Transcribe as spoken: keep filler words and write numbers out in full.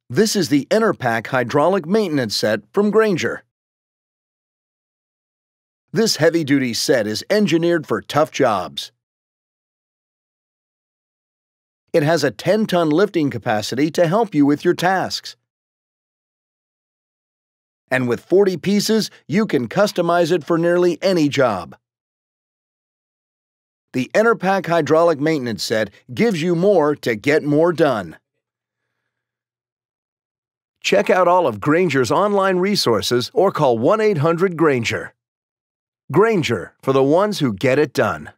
This is the Enerpac hydraulic maintenance set from Grainger. This heavy-duty set is engineered for tough jobs. It has a ten ton lifting capacity to help you with your tasks. And with forty pieces, you can customize it for nearly any job. The Enerpac hydraulic maintenance set gives you more to get more done. Check out all of Grainger's online resources or call one eight hundred Grainger. Grainger, for the ones who get it done.